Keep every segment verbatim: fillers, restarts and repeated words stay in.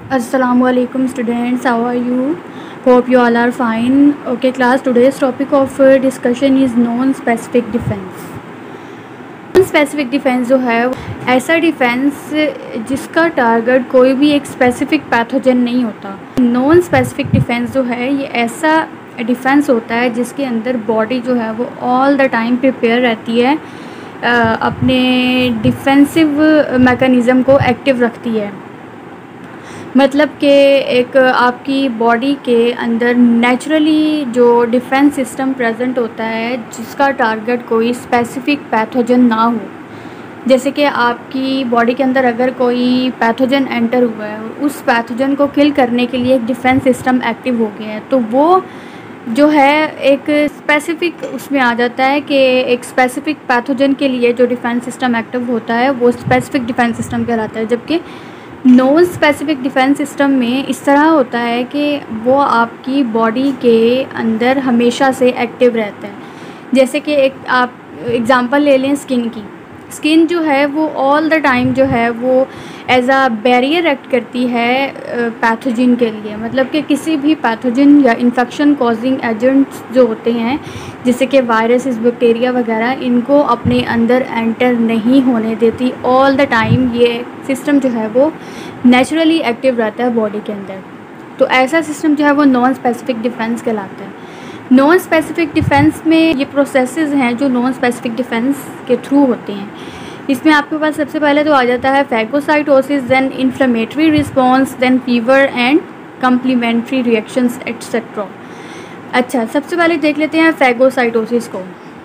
Assalamualaikum students, how are you? Hope you all are fine. Okay class, today's topic of uh, discussion is non-specific defense. non-specific defense जो है ऐसा defence जिसका target कोई भी एक specific pathogen नहीं होता। नॉन स्पेसिफिक डिफेंस जो है ये ऐसा डिफेंस होता है जिसके अंदर बॉडी जो है वो ऑल द टाइम प्रिपेयर रहती है, अपने डिफेंसिव मैकेनिज़्म को एक्टिव रखती है। मतलब कि एक आपकी बॉडी के अंदर नेचुरली जो डिफेंस सिस्टम प्रेजेंट होता है जिसका टारगेट कोई स्पेसिफिक पैथोजन ना हो। जैसे कि आपकी बॉडी के अंदर अगर कोई पैथोजन एंटर हुआ है, उस पैथोजन को किल करने के लिए एक डिफेंस सिस्टम एक्टिव हो गया है, तो वो जो है एक स्पेसिफिक उसमें आ जाता है कि एक स्पेसिफिक पैथोजन के लिए जो डिफेंस सिस्टम एक्टिव होता है वो स्पेसिफिक डिफेंस सिस्टम कहलाता है। जबकि नॉन स्पेसिफिक डिफेंस सिस्टम में इस तरह होता है कि वो आपकी बॉडी के अंदर हमेशा से एक्टिव रहता है। जैसे कि एक आप एग्ज़ाम्पल ले लें स्किन की। स्किन जो है वो ऑल द टाइम जो है वो एज आ बैरियर एक्ट करती है पैथोजन के लिए। मतलब कि किसी भी पैथोजन या इन्फेक्शन कॉजिंग एजेंट्स जो होते हैं जैसे कि वायरसेस, बैक्टीरिया वगैरह, इनको अपने अंदर एंटर नहीं होने देती। ऑल द टाइम ये सिस्टम जो है वो नेचुरली एक्टिव रहता है बॉडी के अंदर। तो ऐसा सिस्टम जो है वो नॉन स्पेसिफिक डिफेंस कहलाता है। नॉन स्पेसिफिक डिफेंस में ये प्रोसेसेस हैं जो नॉन स्पेसिफिक डिफेंस के थ्रू होते हैं। इसमें आपके पास सबसे पहले तो आ जाता है phagocytosis, then inflammatory response, then fever and complementary reactions etcetera. अच्छा, सबसे पहले देख लेते हैं फैगोसाइटोसिस को।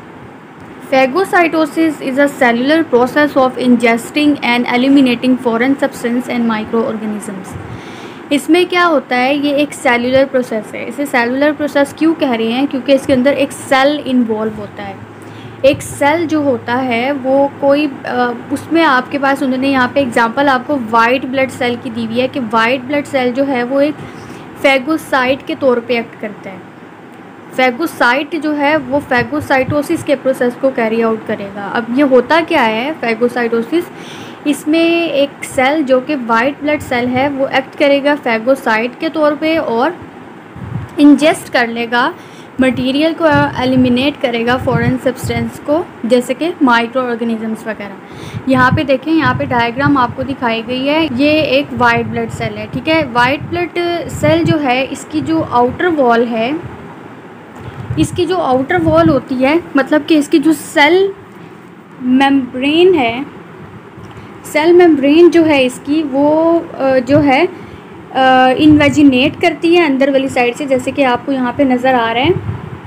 Phagocytosis is a cellular process of ingesting and eliminating foreign substance and microorganisms. इसमें क्या होता है, ये एक सेलुलर प्रोसेस है। इसे सेलुलर प्रोसेस क्यों कह रहे हैं? क्योंकि इसके अंदर एक सेल इन्वॉल्व होता है। एक सेल जो होता है वो कोई आ, उसमें आपके पास उन्होंने यहाँ पे एग्जांपल आपको वाइट ब्लड सेल की दी हुई है कि वाइट ब्लड सेल जो है वो एक फैगोसाइट के तौर पे एक्ट करता है। फैगोसाइट जो है वो फैगोसाइटोसिस के प्रोसेस को कैरी आउट करेगा। अब ये होता क्या है फैगोसाइटोसिस? इसमें एक सेल जो कि वाइट ब्लड सेल है वो एक्ट करेगा फैगोसाइट के तौर पे और इंजेस्ट कर लेगा मटेरियल को, एलिमिनेट करेगा फॉरेन सब्सटेंस को, जैसे कि माइक्रो ऑर्गेनिजम्स वगैरह। यहाँ पे देखें, यहाँ पे डायग्राम आपको दिखाई गई है। ये एक वाइट ब्लड सेल है, ठीक है। वाइट ब्लड सेल जो है इसकी जो आउटर वॉल है, इसकी जो आउटर वॉल होती है, मतलब कि इसकी जो सेल मेम्ब्रेन है, सेल मेम्ब्रेन जो है इसकी वो जो है इन्वेजिनेट करती है अंदर वाली साइड से, जैसे कि आपको यहाँ पे नज़र आ रहा है।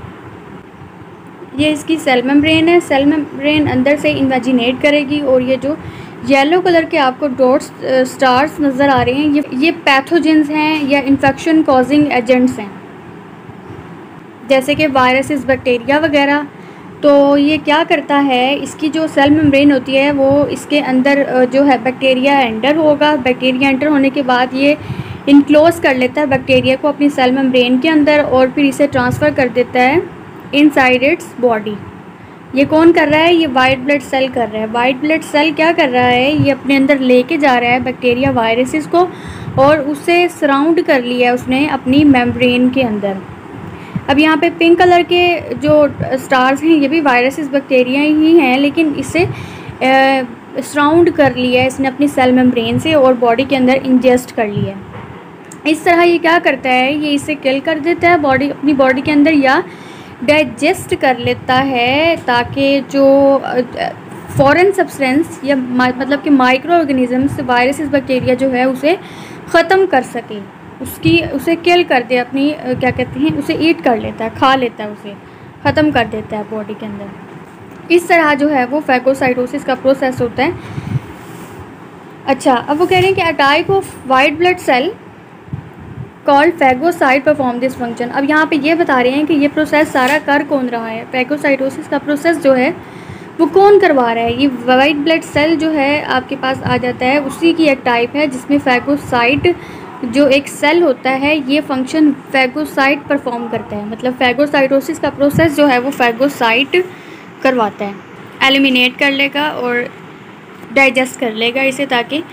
ये इसकी सेल मेम्ब्रेन है। सेल मेम्ब्रेन अंदर से इन्वेजिनेट करेगी और ये जो येलो कलर के आपको डॉट्स स्टार्स नज़र आ रहे हैं, ये ये पैथोजेंस हैं या इन्फेक्शन कॉजिंग एजेंट्स हैं, जैसे कि वायरसेस, बैक्टीरिया वगैरह। तो ये क्या करता है, इसकी जो सेल मेम्ब्रेन होती है वो इसके अंदर जो है बैक्टीरिया एंटर होगा। बैक्टीरिया एंटर होने के बाद ये इनक्लोज कर लेता है बैक्टीरिया को अपनी सेल मेम्ब्रेन के अंदर और फिर इसे ट्रांसफ़र कर देता है इनसाइड इट्स बॉडी। ये कौन कर रहा है? ये वाइट ब्लड सेल कर रहा है। वाइट ब्लड सेल क्या कर रहा है, ये अपने अंदर लेके जा रहा है बैक्टीरिया, वायरसेस को, और उसे सराउंड कर लिया उसने अपनी मेम्ब्रेन के अंदर। अब यहाँ पे पिंक कलर के जो स्टार्स हैं ये भी वायरसेस, बैक्टीरिया ही हैं, लेकिन इसे सराउंड कर लिया है इसने अपनी सेल मेम्ब्रेन से और बॉडी के अंदर इंजेस्ट कर लिया है। इस तरह ये क्या करता है, ये इसे किल कर देता है बॉडी अपनी बॉडी के अंदर, या डाइजेस्ट कर लेता है ताकि जो फॉरेन सब्सटेंस या मतलब कि माइक्रो ऑर्गेनिजम्स, वायरसेस, बैक्टीरिया जो है उसे ख़त्म कर सके, उसकी उसे किल कर दे, अपनी क्या कहते हैं, उसे ईट कर लेता है, खा लेता है, उसे ख़त्म कर देता है बॉडी के अंदर। इस तरह जो है वो फैगोसाइटोसिस का प्रोसेस होता है। अच्छा, अब वो कह रहे हैं कि a type of white blood cell called phagocyte perform this function. अब यहाँ पे ये बता रहे हैं कि ये प्रोसेस सारा कर कौन रहा है, फैगोसाइटोसिस का प्रोसेस जो है वो कौन करवा रहा है। ये वाइट ब्लड सेल जो है आपके पास आ जाता है, उसी की एक टाइप है जिसमें फैगोसाइट जो एक सेल होता है ये फंक्शन फैगोसाइट परफॉर्म करता है। मतलब फैगोसाइटोसिस का प्रोसेस जो है वो फैगोसाइट करवाता है, एलिमिनेट कर लेगा और डाइजेस्ट कर लेगा इसे, ताकि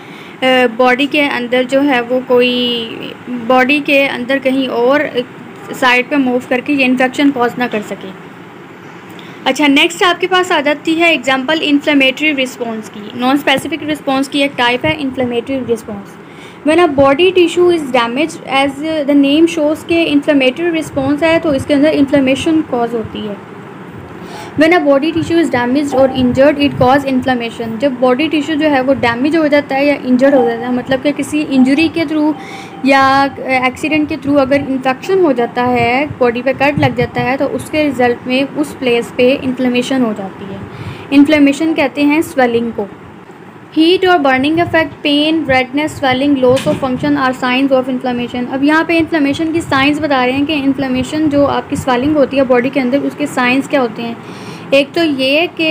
बॉडी के अंदर जो है वो कोई बॉडी के अंदर कहीं और साइड पे मूव करके ये इन्फेक्शन कॉज ना कर सके। अच्छा, नेक्स्ट आपके पास आ जाती है एग्जांपल इन्फ्लेमेटरी रिस्पॉन्स की। नॉन स्पेसिफिक रिस्पॉन्स की एक टाइप है inflammatory response. When a body tissue is damage, as the name shows के इन्फ्लेमेटरी रिस्पॉन्स है तो इसके अंदर इन्फ्लेमेशन कॉज होती है। When a body tissue is damage और इंजर्ड इट कॉज इन्फ्लेमेशन। जब बॉडी टिश्यू जो है वो डैमेज हो जाता है या इंजर्ड हो जाता है, मतलब कि किसी इंजरी के थ्रू या एक्सीडेंट के थ्रू अगर इन्फेक्शन हो जाता है, बॉडी पे कट लग जाता है, तो उसके रिज़ल्ट में उस प्लेस पे इन्फ्लेमेशन हो जाती है। इन्फ्लेमेशन कहते हैं स्वेलिंग को। हीट और burning effect, pain, redness, swelling, loss of function are signs of inflammation. अब यहाँ पे इन्फ्लेमेशन की साइंस बता रहे हैं कि इन्फ्लेमेशन जो आपकी स्वेलिंग होती है बॉडी के अंदर, उसके साइंस क्या होते हैं। एक तो ये कि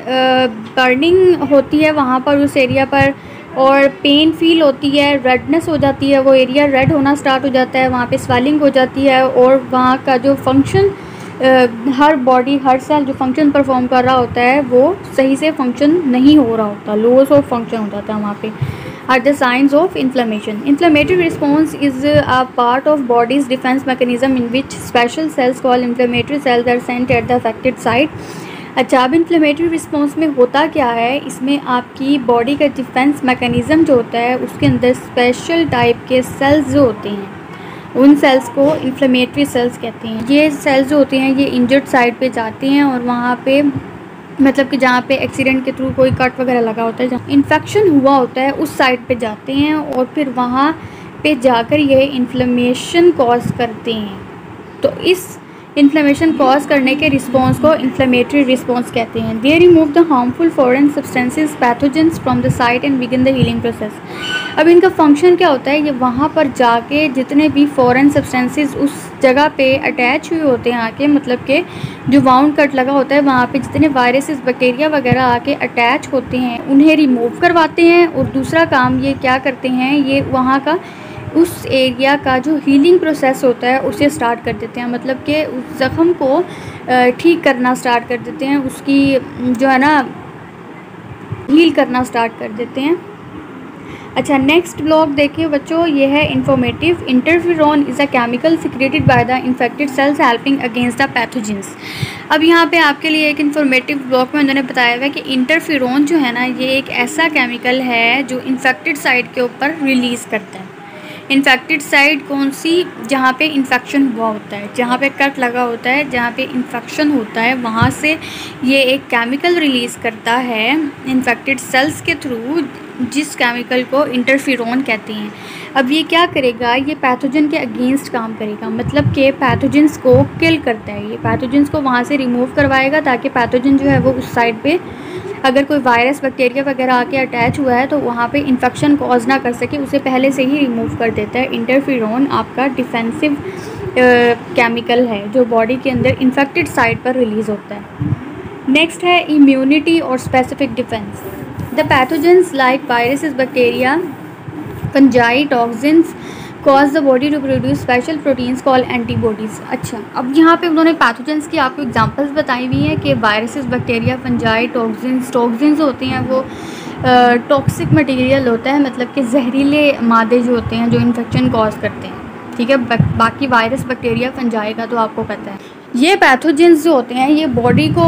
बर्निंग होती है वहाँ पर उस एरिया पर, और पेन फील होती है, रेडनेस हो जाती है, वो एरिया रेड होना स्टार्ट हो जाता है, वहाँ पे स्वेलिंग हो जाती है, और वहाँ का जो फंक्शन हर बॉडी हर सेल जो फंक्शन परफॉर्म कर रहा होता है वो सही से फंक्शन नहीं हो रहा होता, लॉस ऑफ फंक्शन हो जाता है वहाँ पे। Are the signs of inflammation. Inflammatory response is a part of body's defence mechanism in which special cells called inflammatory cells are sent at the affected site. अच्छा, अब इन्फ्लेमेटरी रिस्पॉन्स में होता क्या है, इसमें आपकी बॉडी का डिफेंस मैकेनिज़्म जो होता है उसके अंदर स्पेशल टाइप के सेल्स जो होते हैं, उन सेल्स को इन्फ्लेमेटरी सेल्स कहते हैं। ये सेल्स जो होते हैं ये इंजर्ड साइड पे जाते हैं और वहाँ पे मतलब कि जहाँ पे एक्सीडेंट के थ्रू कोई कट वगैरह लगा होता है, जहाँ इन्फेक्शन हुआ होता है उस साइड पे जाते हैं और फिर वहाँ पे जाकर ये इन्फ्लेमेशन कॉज करते हैं। तो इस इन्फ्लेमेशन कॉज करने के रिस्पॉन्स को इन्फ्लेमेटरी रिस्पॉन्स कहते हैं। They remove the harmful foreign substances pathogens from the site and begin the healing process. अब इनका फंक्शन क्या होता है, ये वहाँ पर जाके जितने भी फॉरेन सब्सटेंसेस उस जगह पे अटैच हुए होते हैं आके, मतलब कि जो वाउंड कट लगा होता है वहाँ पे जितने वायरसेस बैक्टीरिया वगैरह आके अटैच होते हैं उन्हें रिमूव करवाते हैं। और दूसरा काम ये क्या करते हैं, ये वहाँ का उस एरिया का जो हीलिंग प्रोसेस होता है उसे स्टार्ट कर देते हैं, मतलब कि उस ज़ख़म को ठीक करना स्टार्ट कर देते हैं, उसकी जो है ना हील करना स्टार्ट कर देते हैं। अच्छा, नेक्स्ट ब्लॉक देखिए बच्चों, ये है informative. Interferon is a chemical secreted by the infected cells helping against the pathogens. अब यहाँ पे आपके लिए एक इन्फॉर्मेटिव ब्लॉक में उन्होंने बताया हुआ है कि इंटरफेरॉन जो है ना ये एक ऐसा केमिकल है जो इन्फेक्टेड साइड के ऊपर रिलीज़ करता है। इन्फेक्टेड साइड कौन सी, जहाँ पे इन्फेक्शन हुआ होता है, जहाँ पे कट लगा होता है, जहाँ पे इन्फेक्शन होता है, वहाँ से ये एक केमिकल रिलीज़ करता है इन्फेक्टेड सेल्स के थ्रू, जिस केमिकल को इंटरफेरॉन कहते हैं। अब ये क्या करेगा, ये पैथोजन के अगेंस्ट काम करेगा, मतलब कि पैथोजेंस को किल करता है, ये पैथोजेंस को वहाँ से रिमूव करवाएगा ताकि पैथोजन जो है वो उस साइड पे अगर कोई वायरस बैक्टीरिया वगैरह आके अटैच हुआ है तो वहाँ पे इन्फेक्शन कॉज ना कर सके, उसे पहले से ही रिमूव कर देता है। इंटरफेरॉन आपका डिफेंसिव केमिकल है जो बॉडी के अंदर इन्फेक्टेड साइड पर रिलीज़ होता है। नेक्स्ट है इम्यूनिटी और specific defence. The pathogens like viruses, bacteria, fungi, toxins cause the body to produce special proteins call antibodies. अच्छा, अब यहाँ पे उन्होंने पैथोजेंस की आपको एग्जांपल्स बताई हुई हैं कि viruses, bacteria, fungi, toxins. Toxins होते हैं वो टॉक्सिक मटेरियल होता है, मतलब कि जहरीले मादे जो होते हैं जो इन्फेक्शन कॉज करते हैं, ठीक है। बाकी वायरस, बैक्टीरिया, फंजाई का तो आपको पता है। ये पैथोजेंस जो होते हैं ये बॉडी को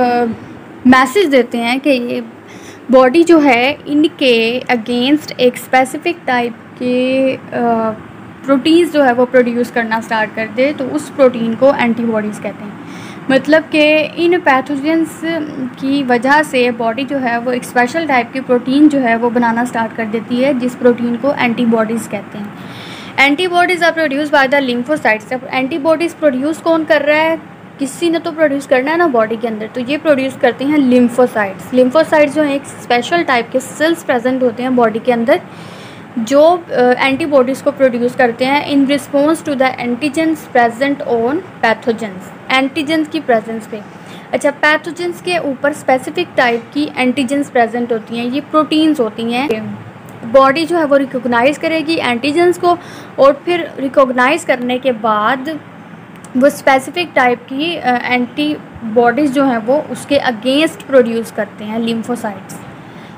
मैसेज देते हैं कि ये बॉडी जो है इनके अगेंस्ट एक स्पेसिफिक टाइप के प्रोटीन्स जो है वो प्रोड्यूस करना स्टार्ट कर दे, तो उस प्रोटीन को एंटीबॉडीज़ कहते हैं। मतलब कि इन पैथोजेंस की वजह से बॉडी जो है वो एक स्पेशल टाइप की प्रोटीन जो है वो बनाना स्टार्ट कर देती है, जिस प्रोटीन को एंटीबॉडीज़ कहते हैं। Antibodies are produce by the lymphocytes. अब एंटीबॉडीज़ प्रोड्यूस कौन कर रहा है, किसी ने तो प्रोड्यूस करना है ना बॉडी के अंदर, तो ये प्रोड्यूस करते हैं लिम्फोसाइट्स। लिम्फोसाइट्स जो है एक स्पेशल टाइप के सेल्स प्रेजेंट होते हैं बॉडी के अंदर जो एंटीबॉडीज़ को प्रोड्यूस करते हैं in response to the antigens present on pathogens, antigens की प्रेजेंस पे। अच्छा, पैथोजेंस के ऊपर स्पेसिफिक टाइप की एंटीजेंस प्रेजेंट होती हैं, ये प्रोटीन्स होती हैं। बॉडी जो है वो रिकॉग्नाइज़ करेगी एंटीजेंस को और फिर रिकॉग्नाइज़ करने के बाद वो स्पेसिफिक टाइप की एंटीबॉडीज़ जो हैं वो उसके अगेंस्ट प्रोड्यूस करते हैं लिम्फोसाइट्स।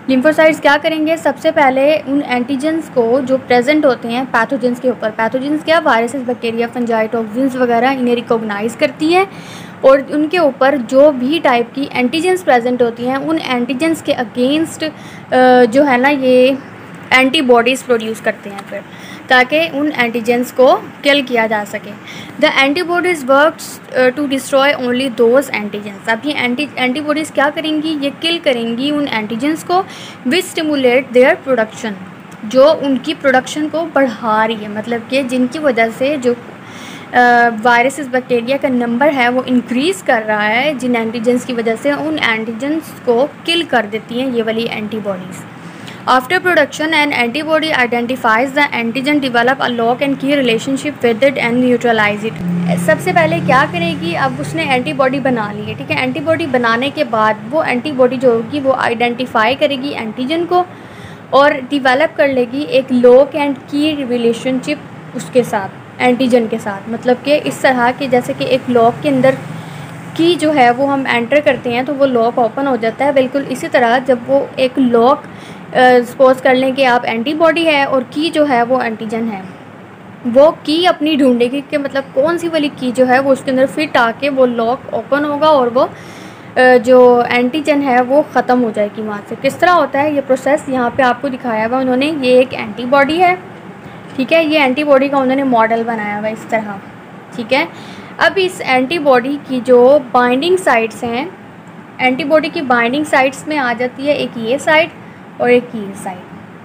लिम्फोसाइट्स क्या करेंगे, सबसे पहले उन एंटीजेंस को जो प्रेजेंट होते हैं पैथोजेंस के ऊपर, पैथोजेंस क्या, वायरसेस, बैक्टीरिया, फंजाई, टॉक्सिन्स वगैरह, इन्हें रिकॉग्नाइज करती है और उनके ऊपर जो भी टाइप की एंटीजेंस प्रेजेंट होती हैं उन एंटीजेंस के अगेंस्ट जो है ना ये एंटीबॉडीज़ प्रोड्यूस करते हैं फिर, ताकि उन एंटीजेंस को किल किया जा सके। The antibodies works to destroy only those antigens. अब ये एंटी एंटीबॉडीज़ क्या करेंगी, ये किल करेंगी उन एंटीजेंस को विच स्टिमुलेट देयर प्रोडक्शन, जो उनकी प्रोडक्शन को बढ़ा रही है, मतलब कि जिनकी वजह से जो वायरसेस बैक्टीरिया का नंबर है वो इंक्रीज़ कर रहा है, जिन एंटीजेंस की वजह से उन एंटीजेंस को किल कर देती हैं ये वाली antibodies. After production an antibody identifies the antigen, develop a lock and key relationship with it and neutralise it. सबसे पहले क्या करेगी, अब उसने एंटीबॉडी बना ली है, ठीक है। एंटीबॉडी बनाने के बाद वो एंटीबॉडी जो होगी वो आइडेंटिफाई करेगी एंटीजन को और डिवेलप कर लेगी एक लॉक एंड की रिलेशनशिप उसके साथ, एंटीजन के साथ। मतलब कि इस तरह के जैसे कि एक लॉक के अंदर की जो है वो हम एंटर करते हैं तो वो लॉक ओपन हो जाता है, बिल्कुल इसी तरह जब वो एक लॉक सपोज कर लें कि आप एंटीबॉडी है और की जो है वो एंटीजन है, वो की अपनी ढूंढेगी कि मतलब कौन सी वाली की जो है वो उसके अंदर फिट आके वो लॉक ओपन होगा और वो जो एंटीजन है वो ख़त्म हो जाएगी वहाँ से। किस तरह होता है ये प्रोसेस, यहाँ पे आपको दिखाया हुआ उन्होंने। ये एक एंटीबॉडी है, ठीक है, ये एंटीबॉडी का उन्होंने मॉडल बनाया हुआ है इस तरह, ठीक है। अब इस एंटीबॉडी की जो बाइंडिंग साइट्स हैं, एंटीबॉडी की बाइंडिंग साइट्स में आ जाती है एक ये साइड और एक ये साइड,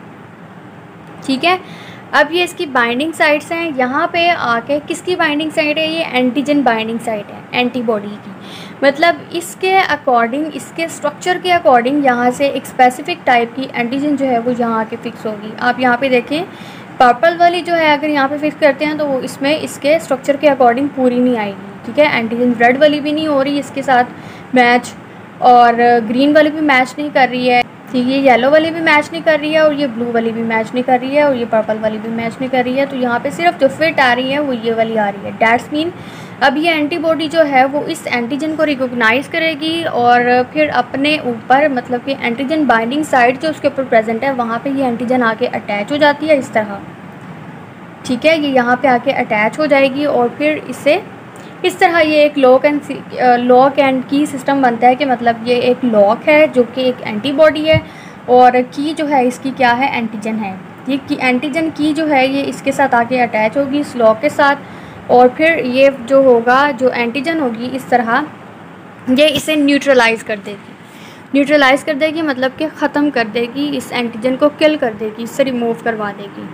ठीक है। अब ये इसकी बाइंडिंग साइट्स हैं, यहाँ पे आके किसकी बाइंडिंग साइट है, ये एंटीजन बाइंडिंग साइट है एंटीबॉडी की। मतलब इसके अकॉर्डिंग, इसके स्ट्रक्चर के अकॉर्डिंग यहाँ से एक स्पेसिफिक टाइप की एंटीजन जो है वो यहाँ आके फिक्स होगी। आप यहाँ पे देखें पर्पल वाली जो है अगर यहाँ पे फिक्स करते हैं तो वो इसमें इसके स्ट्रक्चर के अकॉर्डिंग पूरी नहीं आएगी, ठीक है। एंटीजन रेड वाली भी नहीं हो रही इसके साथ मैच, और ग्रीन वाली भी मैच नहीं कर रही है, ठीक है, ये येलो वाली भी मैच नहीं कर रही है और ये ब्लू वाली भी मैच नहीं कर रही है और ये पर्पल वाली भी मैच नहीं कर रही है। तो यहाँ पे सिर्फ जो फिट आ रही है वो ये वाली आ रही है। डैट्स मीन अब ये एंटीबॉडी जो है वो इस एंटीजन को रिकॉग्नाइज करेगी और फिर अपने ऊपर, मतलब कि एंटीजन बाइंडिंग साइट जो उसके ऊपर प्रेजेंट है वहाँ पे ये एंटीजन आके अटैच हो जाती है इस तरह, ठीक है। ये यहाँ पे आके अटैच हो जाएगी और फिर इससे इस तरह ये एक lock and lock and key system बनता है कि मतलब ये एक लॉक है जो कि एक एंटीबॉडी है और की जो है इसकी क्या है, एंटीजन है। ये की एंटीजन की जो है ये इसके साथ आके अटैच होगी इस लॉक के साथ, और फिर ये जो होगा, जो एंटीजन होगी इस तरह ये इसे न्यूट्रलाइज कर देगी। न्यूट्रलाइज कर देगी मतलब कि ख़त्म कर देगी, इस एंटीजन को किल कर देगी, इससे रिमूव करवा देगी।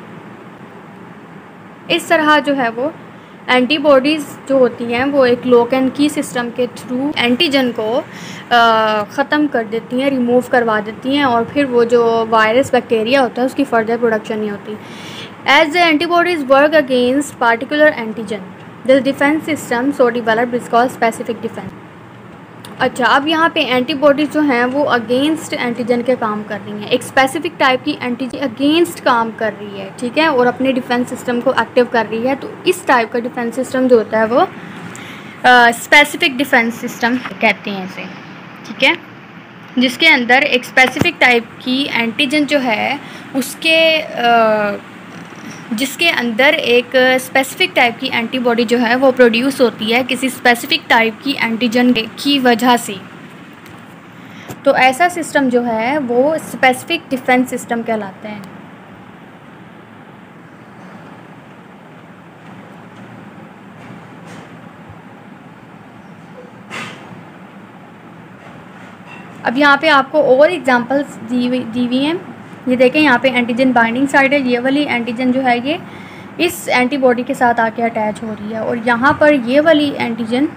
इस तरह जो है वो एंटीबॉडीज़ जो होती हैं वो एक लॉक एंड की सिस्टम के थ्रू एंटीजन को ख़त्म कर देती हैं, रिमूव करवा देती हैं और फिर वो जो वायरस बैक्टीरिया होता है उसकी फर्दर प्रोडक्शन नहीं होती। As the antibodies work against particular antigen the defence system so develop is called specific defence. अच्छा, अब यहाँ पे एंटीबॉडीज़ जो हैं वो अगेंस्ट एंटीजन के काम कर रही हैं, एक स्पेसिफिक टाइप की एंटीजन अगेंस्ट काम कर रही है, ठीक है, और अपने डिफेंस सिस्टम को एक्टिव कर रही है। तो इस टाइप का डिफेंस सिस्टम जो होता है वो स्पेसिफिक डिफेंस सिस्टम कहते हैं इसे, ठीक है, जिसके अंदर एक स्पेसिफिक टाइप की एंटीजन जो है उसके uh, जिसके अंदर एक स्पेसिफिक टाइप की एंटीबॉडी जो है वो प्रोड्यूस होती है किसी स्पेसिफिक टाइप की एंटीजन की वजह से। तो ऐसा सिस्टम जो है वो स्पेसिफिक डिफेंस सिस्टम कहलाता है। अब यहाँ पे आपको और एग्जांपल्स दी हुई दी हुई हैं। ये देखें यहाँ पे एंटीजन बाइंडिंग साइट है, ये वाली एंटीजन जो है ये इस एंटीबॉडी के साथ आके अटैच हो रही है और यहाँ पर ये वाली एंटीजन,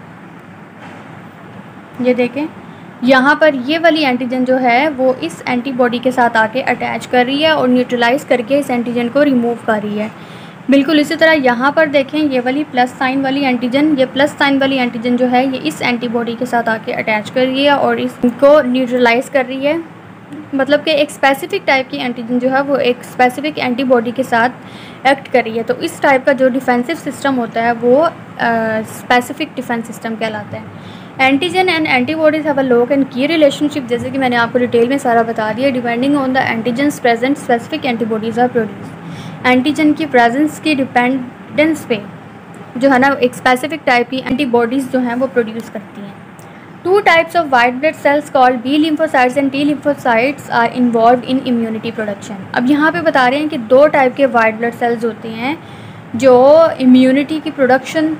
ये देखें यहाँ पर ये वाली एंटीजन जो है वो इस एंटीबॉडी के साथ आके अटैच कर रही है और न्यूट्रलाइज करके इस एंटीजन को रिमूव कर रही है। बिल्कुल इसी तरह यहाँ पर देखें ये वाली प्लस साइन वाली एंटीजन, ये प्लस साइन वाली एंटीजन जो है ये इस एंटीबॉडी के साथ आके अटैच कर रही है और इसको न्यूट्रलाइज कर रही है। मतलब कि एक स्पेसिफिक टाइप की एंटीजन जो है वो एक स्पेसिफिक एंटीबॉडी के साथ एक्ट कर रही है। तो इस टाइप का जो डिफेंसिव सिस्टम होता है वो स्पेसिफिक डिफेंस सिस्टम कहलाता है। Antigen and antibodies have a lock and key relationship, जैसे कि मैंने आपको डिटेल में सारा बता दिया। Depending on the antigens present specific antibodies are produce. Antigen की प्रेजेंस की डिपेंडेंस पे जो है ना एक स्पेसिफिक टाइप की एंटीबॉडीज़ जो हैं वो प्रोड्यूस करती हैं। Two types of white blood cells called B lymphocytes and T lymphocytes are involve in immunity production. अब यहाँ पे बता रहे हैं कि दो टाइप के वाइट ब्लड सेल्स होते हैं जो इम्यूनिटी की प्रोडक्शन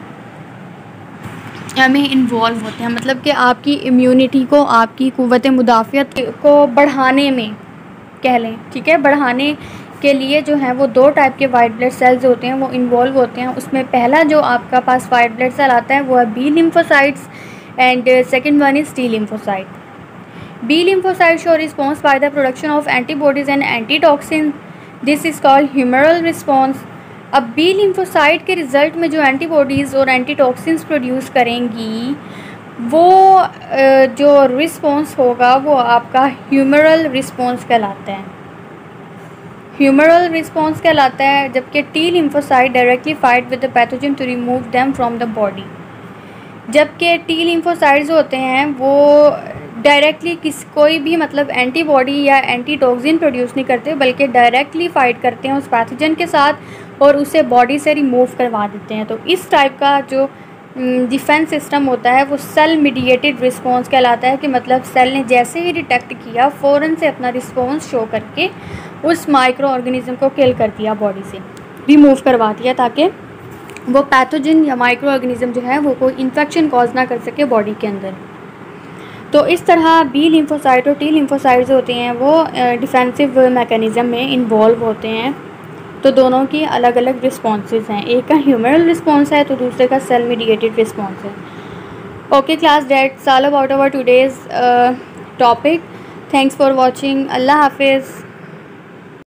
में इन्वॉल्व होते हैं, मतलब कि आपकी इम्यूनिटी को, आपकी क़ुव्वत मुदाफ़ियत को बढ़ाने में कह लें, ठीक है, बढ़ाने के लिए जो है वो दो टाइप के वाइट ब्लड सेल्स होते हैं वो इन्वॉल्व होते हैं। उसमें पहला जो आपका पास वाइट ब्लड सेल आता है वो है B lymphocytes and second one is T lymphocyte. B lymphocyte show response by the production of antibodies and antitoxin, this is called humoral response. अब बी लिम्फोसाइट के रिज़ल्ट में जो एंटीबॉडीज़ और antitoxins produce करेंगी वो जो रिस्पॉन्स होगा वो आपका ह्यूमरल रिस्पॉन्स कहलाता है। ह्यूमरल रिस्पॉन्स कहलाता है, जबकि T lymphocyte directly fight with the pathogen to remove them from the body. जबकि टी लिम्फोसाइट्स होते हैं वो डायरेक्टली किस कोई भी मतलब एंटीबॉडी या एंटीटॉक्सिन प्रोड्यूस नहीं करते, बल्कि डायरेक्टली फ़ाइट करते हैं उस पैथोजन के साथ और उसे बॉडी से रिमूव करवा देते हैं। तो इस टाइप का जो डिफेंस सिस्टम होता है वो सेल मीडिएटेड रिस्पॉन्स कहलाता है, कि मतलब सेल ने जैसे ही डिटेक्ट किया फ़ौरन से अपना रिस्पॉन्स शो करके उस माइक्रो ऑर्गेनिज्म को किल कर दिया, बॉडी से रिमूव करवा दिया, ताकि वो पैथोजन या माइक्रो ऑर्गेनिज्म जो है वो कोई इन्फेक्शन कॉज ना कर सके बॉडी के अंदर। तो इस तरह बी लिम्फोसाइट और टी लिम्फोसाइट्स होते हैं वो डिफेंसिव मैकेनिज़्म में इन्वॉल्व होते हैं। तो दोनों की अलग अलग रिस्पॉन्सेज हैं, एक का ह्यूमरल रिस्पॉन्स है तो दूसरे का सेल मीडिएटेड रिस्पॉन्स है। Okay class, that's all about our today's topic. Thanks for watching. अल्लाह हाफिज़।